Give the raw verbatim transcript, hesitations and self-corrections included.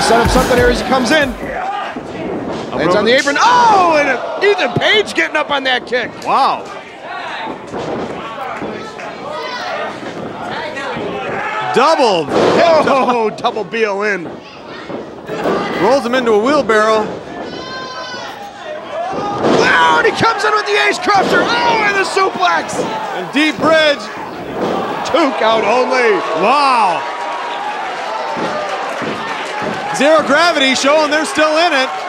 set up something here as he comes in. Lands on the apron. Oh, and Ethan Page getting up on that kick. Wow. Double. Oh, double B O N. Rolls him into a wheelbarrow. Wow, and he comes in with the ace crusher. Oh, and the suplex. And deep bridge. Two count only. Wow. Zero gravity showing they're still in it.